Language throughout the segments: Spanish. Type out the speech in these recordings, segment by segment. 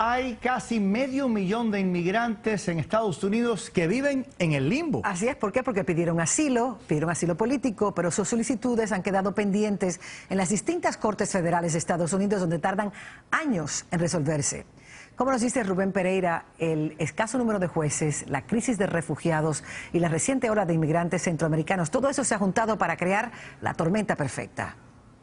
Hay casi medio millón de inmigrantes en Estados Unidos que viven en el limbo. Así es, ¿por qué? Porque pidieron asilo político, pero sus solicitudes han quedado pendientes en las distintas cortes federales de Estados Unidos, donde tardan años en resolverse. Como nos dice Rubén Pereira, el escaso número de jueces, la crisis de refugiados y la reciente ola de inmigrantes centroamericanos, todo eso se ha juntado para crear la tormenta perfecta.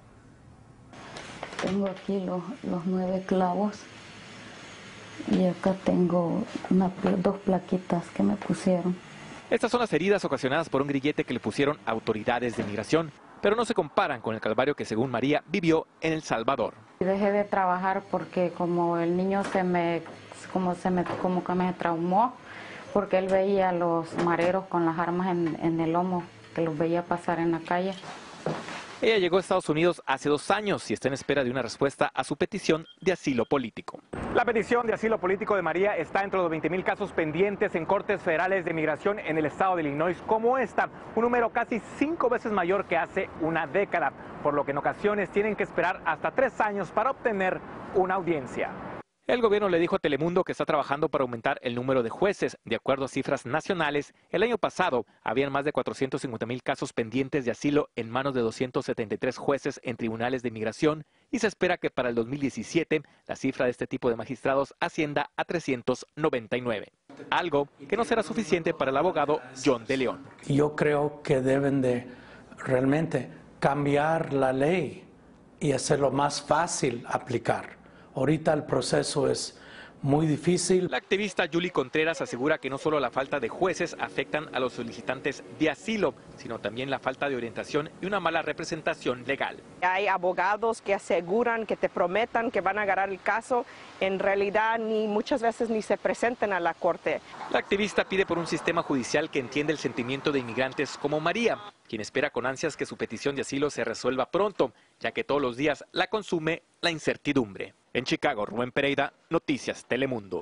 Tengo aquí los 9 clavos. Y acá tengo dos plaquitas que me pusieron. Estas son las heridas ocasionadas por un grillete que le pusieron autoridades de inmigración, pero no se comparan con el calvario que, según María, vivió en El Salvador. Dejé de trabajar porque como el niño como que me traumó, porque él veía a los mareros con las armas en el lomo, que los veía pasar en la calle. Ella llegó a Estados Unidos hace 2 años y está en espera de una respuesta a su petición de asilo político. La petición de asilo político de María está entre los 20,000 casos pendientes en cortes federales de inmigración en el estado de Illinois, como esta, un número casi 5 veces mayor que hace una década, por lo que en ocasiones tienen que esperar hasta 3 años para obtener una audiencia. El gobierno le dijo a Telemundo que está trabajando para aumentar el número de jueces. De acuerdo a cifras nacionales, el año pasado habían más de 450,000 casos pendientes de asilo en manos de 273 jueces en tribunales de inmigración y se espera que para el 2017 la cifra de este tipo de magistrados ascienda a 399. Algo que no será suficiente para el abogado John de León. Yo creo que deben de realmente cambiar la ley y hacerlo más fácil aplicar. Ahorita el proceso es muy difícil. La activista Julie Contreras asegura que no solo la falta de jueces afectan a los solicitantes de asilo, sino también la falta de orientación y una mala representación legal. Hay abogados que aseguran, que te prometan que van a agarrar el caso, en realidad muchas veces ni se presenten a la corte. La activista pide por un sistema judicial que entienda el sentimiento de inmigrantes como María, quien espera con ansias que su petición de asilo se resuelva pronto, ya que todos los días la consume la incertidumbre. En Chicago, Rubén Pereira, Noticias Telemundo.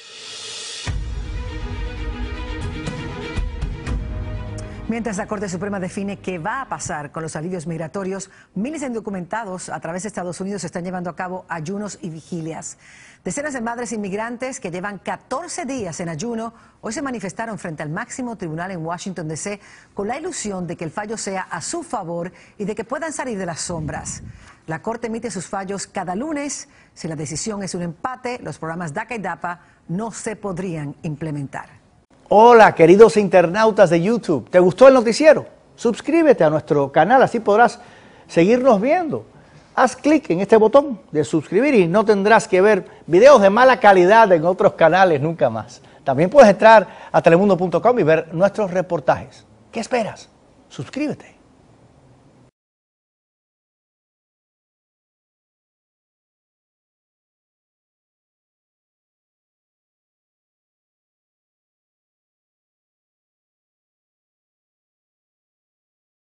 Mientras la Corte Suprema define qué va a pasar con los alivios migratorios, miles de indocumentados a través de Estados Unidos están llevando a cabo ayunos y vigilias. Decenas de madres inmigrantes que llevan 14 días en ayuno hoy se manifestaron frente al máximo tribunal en Washington, D.C. con la ilusión de que el fallo sea a su favor y de que puedan salir de las sombras. La Corte emite sus fallos cada lunes. Si la decisión es un empate, los programas DACA y DAPA no se podrían implementar. Hola, queridos internautas de YouTube. ¿Te gustó el noticiero? Suscríbete a nuestro canal, así podrás seguirnos viendo. Haz clic en este botón de suscribir y no tendrás que ver videos de mala calidad en otros canales nunca más. También puedes entrar a telemundo.com y ver nuestros reportajes. ¿Qué esperas? Suscríbete.